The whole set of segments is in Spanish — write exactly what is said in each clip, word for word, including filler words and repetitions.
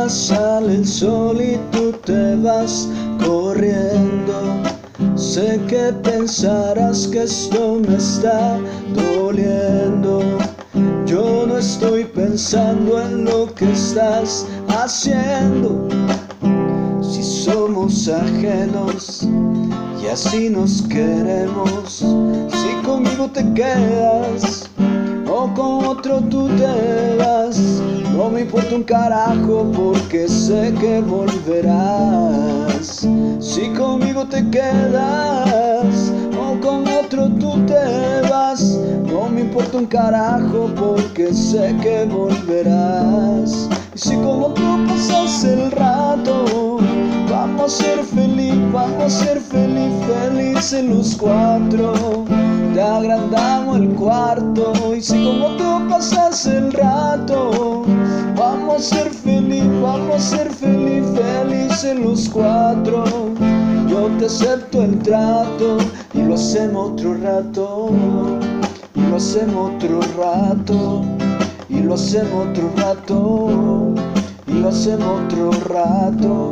mañana sale el sol y tú te vas corriendo. Sé que pensarás que esto me está doliendo. Yo no estoy pensando en lo que estás haciendo. Si somos ajenos y así nos queremos, si conmigo te quedas o con otro tú te vas, no me importa un carajo porque sé que volverás. Si conmigo te quedas o con otro tú te vas, no me importa un carajo porque sé que volverás. Y si con otro pasas el rato, vamos a ser feliz, vamos a ser feliz, felices los cuatro. Te agrandamos el cuarto. Y si con otro pasas el rato, vamos a ser feliz, vamos a ser feliz, felices los cuatro. Yo te acepto el trato y lo hacemos otro rato, y lo hacemos otro rato, y lo hacemos otro rato, y lo hacemos otro rato.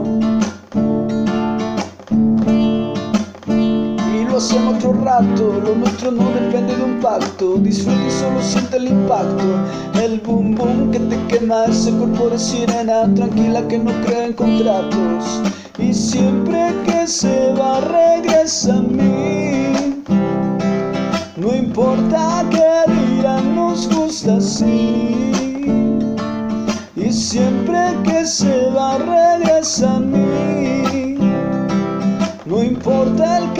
Lo hacemos otro rato, lo nuestro no depende de un pacto. Disfruta y solo siente el impacto, el boom boom que te quema ese cuerpo de sirena tranquila que no cree en contratos. Y siempre que se va regresa a mí, no importa qué dirán, nos gusta así. Y siempre que se va regresa a mí, no importa el que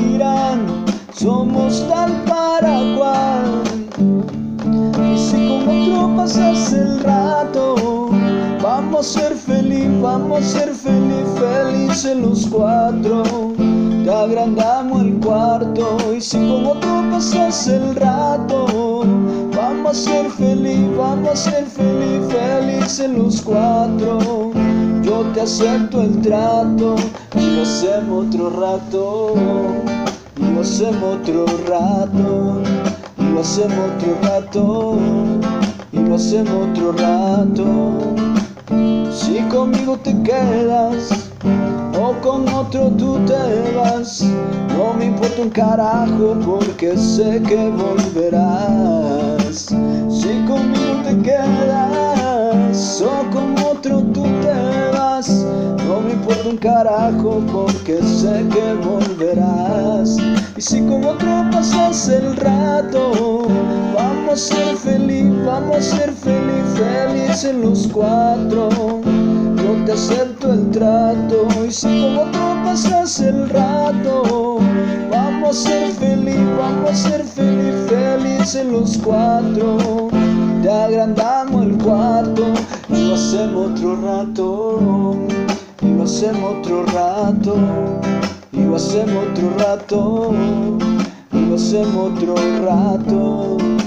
somos tal para cual. Y si con otro pasas el rato, vamos a ser feliz, vamos a ser feliz, felices los cuatro. Te agrandamos el cuarto. Y si con otro pasas el rato, vamos a ser feliz, vamos a ser feliz, felices los cuatro. Yo te acepto el trato y lo hacemos otro rato, y lo hacemos otro rato, y lo hacemos otro rato, y lo hacemos otro rato. Si conmigo te quedas o con otro tú te vas, no me importa un carajo porque sé que volverás. Si conmigo te quedas o con otro tú te vas, no me importa un carajo porque sé que volverás. Y si con otro pasas el rato, vamos a ser feliz, vamos a ser feliz, felices los cuatro. Yo te acepto el trato. Y si con otro pasas el rato, vamos a ser feliz, vamos a ser feliz, felices los cuatro. Te agrandamos el cuarto y lo hacemos otro rato, y lo hacemos otro rato, y lo hacemos otro rato, y lo hacemos otro rato.